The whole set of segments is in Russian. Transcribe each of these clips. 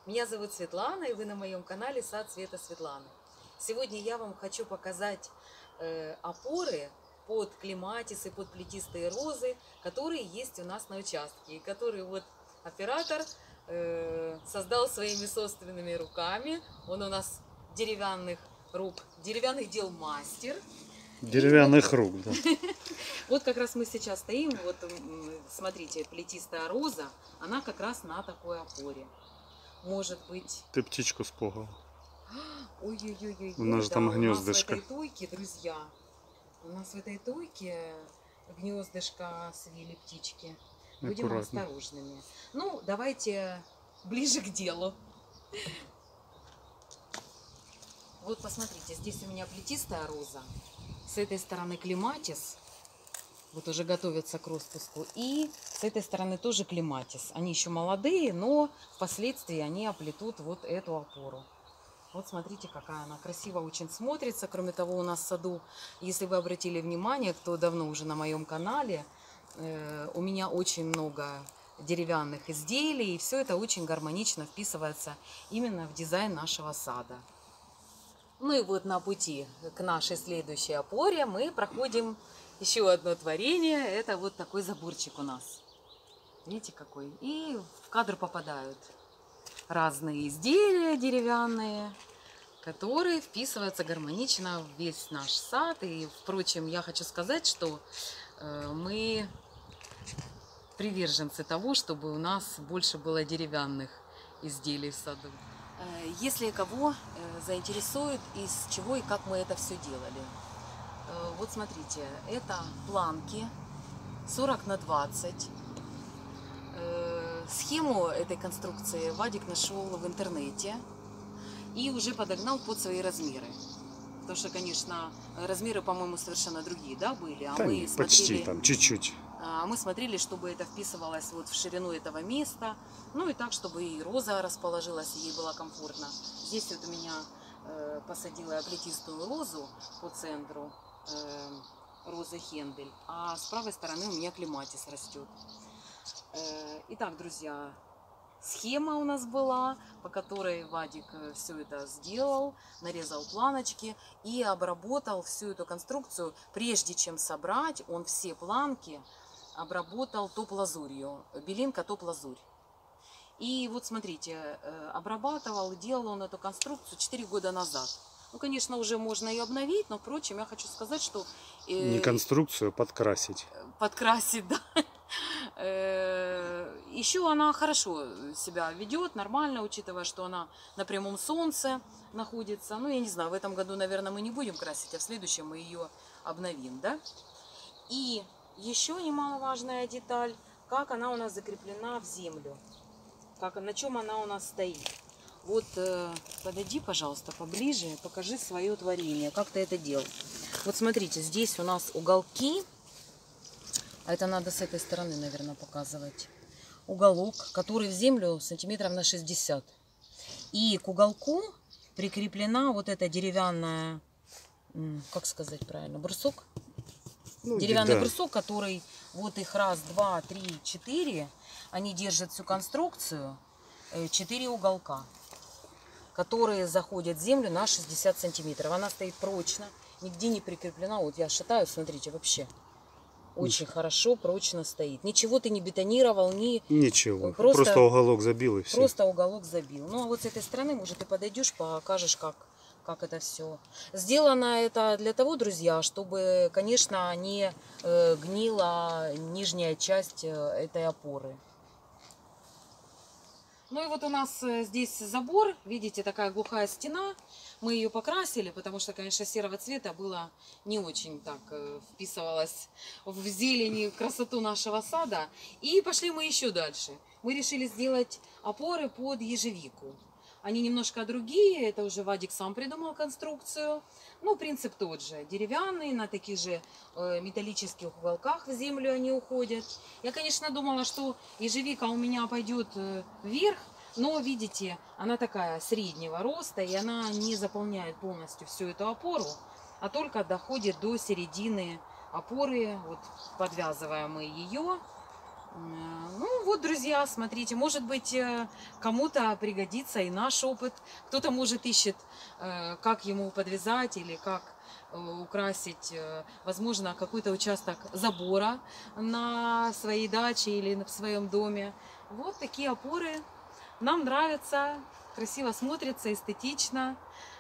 Меня зовут Светлана, и вы на моем канале Сад Света Светланы. Сегодня я вам хочу показать опоры под клематисы, под плетистые розы, которые есть у нас на участке, и которые вот оператор создал своими собственными руками. Он у нас деревянных дел мастер. Деревянных рук, да. Вот как раз мы сейчас стоим, вот смотрите, плетистая роза, она как раз на такой опоре. Может быть... Ты птичку спугал. Ой-ой-ой-ой, У нас же там гнездышко. У нас в этой туйке, друзья, у нас в этой туйке гнездышко свили птички. Будем Аккуратно. осторожными. Ну, давайте ближе к делу. Вот посмотрите, здесь у меня плетистая роза. С этой стороны клематис. Вот уже готовятся к распуску. И с этой стороны тоже клематис. Они еще молодые, но впоследствии они оплетут вот эту опору. Вот смотрите, какая она красиво очень смотрится. Кроме того, у нас в саду, если вы обратили внимание, кто давно уже на моем канале, у меня очень много деревянных изделий. И все это очень гармонично вписывается именно в дизайн нашего сада. Ну и вот на пути к нашей следующей опоре мы проходим еще одно творение. Это вот такой заборчик у нас. Видите какой? И в кадр попадают разные изделия деревянные, которые вписываются гармонично в весь наш сад. И, впрочем, я хочу сказать, что мы приверженцы того, чтобы у нас больше было деревянных изделий в саду. Если кого заинтересует, из чего и как мы это все делали. Вот смотрите, это планки 40 на 20. Схему этой конструкции Вадик нашел в интернете и уже подогнал под свои размеры. Потому что, конечно, размеры, по-моему, совершенно другие, да, были. А Там мы почти, смотрели, там чуть-чуть. мы смотрели, чтобы это вписывалось вот в ширину этого места. Ну и так, чтобы и роза расположилась, и ей было комфортно. Здесь вот у меня посадила я плетистую розу по центру, роза Хендель. А с правой стороны у меня клематис растет. Итак, друзья, схема у нас была, по которой Вадик все это сделал, нарезал планочки и обработал всю эту конструкцию. Прежде чем собрать, он все планки обработал топ-лазурью, белинка топ-лазурь. И вот смотрите, обрабатывал, делал он эту конструкцию 4 года назад. Ну, конечно, уже можно ее обновить, но, впрочем, я хочу сказать, что... Не конструкцию, подкрасить. Подкрасить, да. Еще она хорошо себя ведет, нормально, учитывая, что она на прямом солнце находится. Ну, я не знаю, в этом году, наверное, мы не будем красить, а в следующем мы ее обновим, да. И еще немаловажная деталь, как она у нас закреплена в землю, на чем она у нас стоит. Вот подойди, пожалуйста, поближе, покажи свое творение, как ты это делал. Вот смотрите, здесь у нас уголки, а это надо с этой стороны, наверное, показывать. Уголок, который в землю сантиметров на 60. И к уголку прикреплена вот эта деревянная, как сказать правильно, брусок? Ну, деревянный брусок, который вот их раз, два, три, четыре, они держат всю конструкцию, 4 уголка, которые заходят в землю на 60 сантиметров. Она стоит прочно, нигде не прикреплена. Вот я шатаю, смотрите, вообще очень хорошо, прочно стоит. Ничего ты не бетонировал, ничего. Просто уголок забил и все. Просто уголок забил. Ну а вот с этой стороны, может, ты подойдешь, покажешь, как это все. Сделано это для того, друзья, чтобы, конечно, не гнила нижняя часть этой опоры. Ну и вот у нас здесь забор, видите, такая глухая стена. Мы ее покрасили, потому что, конечно, серого цвета было не очень так вписывалось в зелень, красоту нашего сада. И пошли мы еще дальше. Мы решили сделать опоры под ежевику. Они немножко другие, это уже Вадик сам придумал конструкцию. Ну, принцип тот же, деревянные, на таких же металлических уголках в землю они уходят. Я, конечно, думала, что ежевика у меня пойдет вверх, но, видите, она такая среднего роста, и она не заполняет полностью всю эту опору, а только доходит до середины опоры. Вот подвязываем мы ее Ну вот, друзья, смотрите, может быть, кому-то пригодится и наш опыт. Кто-то, может, ищет, как ему подвязать или как украсить, возможно, какой-то участок забора на своей даче или в своем доме. Вот такие опоры. Нам нравятся, красиво смотрится, эстетично.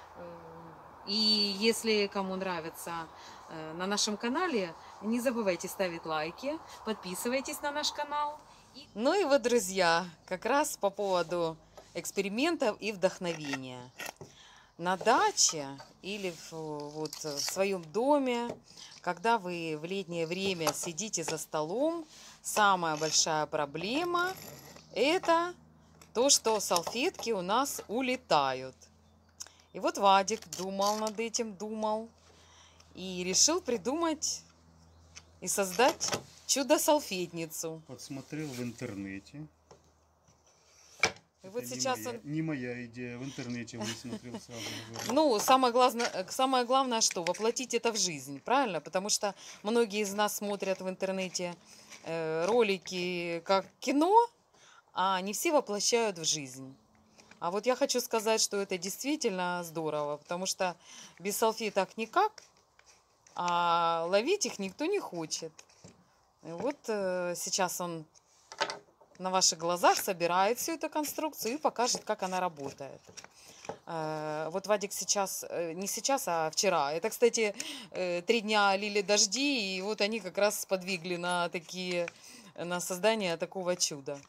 И если кому нравится на нашем канале, не забывайте ставить лайки, подписывайтесь на наш канал. Ну и вот, друзья, как раз по поводу экспериментов и вдохновения. На даче или вот в своем доме, когда вы в летнее время сидите за столом, самая большая проблема – это то, что салфетки у нас улетают. И вот Вадик думал над этим, думал и решил придумать и создать чудо-салфетницу. Подсмотрел в интернете. И вот сейчас не моя идея, в интернете высмотрел сразу. Ну, самое главное, что воплотить это в жизнь, правильно? Потому что многие из нас смотрят в интернете ролики как кино, а не все воплощают в жизнь. А вот я хочу сказать, что это действительно здорово, потому что без салфеток никак, а ловить их никто не хочет. И вот сейчас он на ваших глазах собирает всю эту конструкцию и покажет, как она работает. Вот Вадик сейчас, не сейчас, а вчера. Это, кстати, 3 дня лили дожди, и вот они как раз сподвигли на создание такого чуда.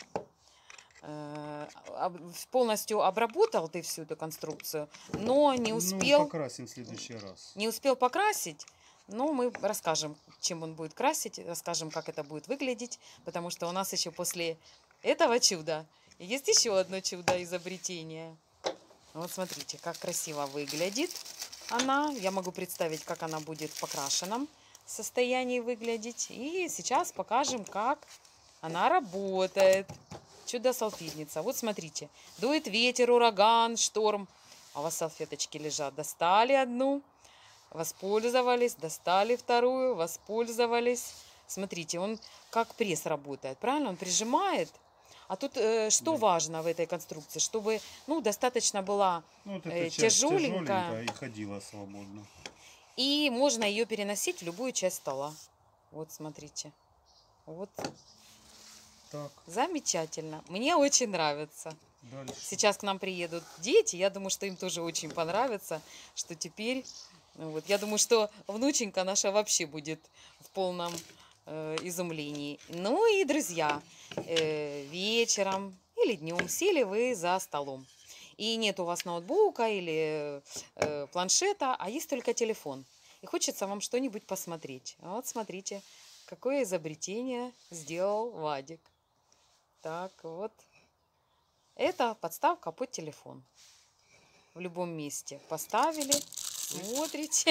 Полностью обработал ты всю эту конструкцию, но не успел... Ну, покрасим в следующий раз. Не успел покрасить, но мы расскажем, чем он будет красить, расскажем, как это будет выглядеть, потому что у нас еще после этого чуда есть еще одно чудо изобретения. Вот смотрите, как красиво выглядит она. Я могу представить, как она будет в покрашенном состоянии выглядеть. И сейчас покажем, как она работает. Чудо-салфетница. Вот смотрите, дует ветер, ураган, шторм. А у вас салфеточки лежат. Достали одну, воспользовались, достали вторую, воспользовались. Смотрите, он как пресс работает, правильно? Он прижимает. А тут что важно в этой конструкции? Чтобы, ну, достаточно была вот тяжеленькая. И ходила свободно. И можно ее переносить в любую часть стола. Вот смотрите. Вот. Так. Замечательно. Мне очень нравится. Дальше. Сейчас к нам приедут дети. Я думаю, что им тоже очень понравится, что теперь... Вот, я думаю, что внученька наша вообще будет в полном изумлении. Ну и, друзья, вечером или днем сели вы за столом. И нет у вас ноутбука или планшета, а есть только телефон. И хочется вам что-нибудь посмотреть. Вот смотрите, какое изобретение сделал Вадик. Так, вот. Это подставка под телефон. В любом месте поставили, смотрите.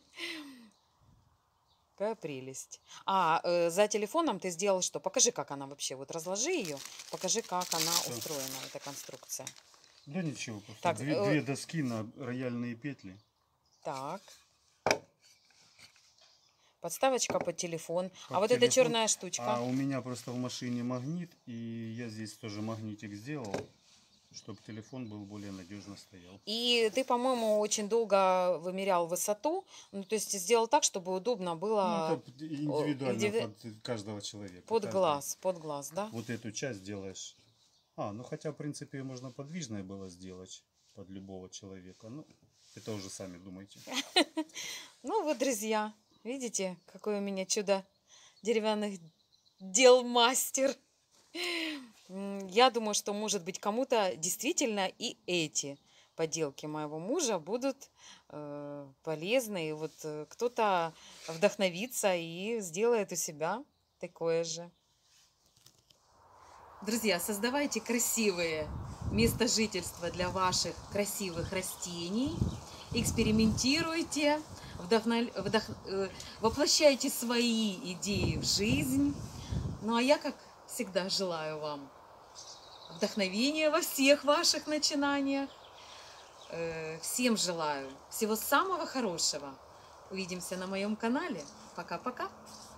Какая прелесть. За телефоном ты сделал что? Покажи, как она вообще. Вот разложи ее, покажи, как она устроена, эта конструкция. Да ничего, просто так, две доски на рояльные петли. Так. Подставочка под телефон. Вот эта черная штучка. А у меня просто в машине магнит, и я здесь тоже магнитик сделал, чтобы телефон был более надежно стоял. И ты, по-моему, очень долго вымерял высоту, ну, то есть сделал так, чтобы удобно было... Ну, это индивидуально под каждого человека. Под глаз, да? Вот эту часть делаешь. Ну хотя, в принципе, можно подвижное было сделать под любого человека. Ну, это уже сами думайте. Ну вот, друзья, видите, какой у меня чудо деревянных дел мастер. Я думаю, что, может быть, кому-то действительно и эти поделки моего мужа будут полезны. И вот кто-то вдохновится и сделает у себя такое же. Друзья, создавайте красивые места жительства для ваших красивых растений. Экспериментируйте, воплощайте свои идеи в жизнь. Ну а я, как всегда, желаю вам вдохновения во всех ваших начинаниях. Всем желаю всего самого хорошего. Увидимся на моем канале. Пока-пока.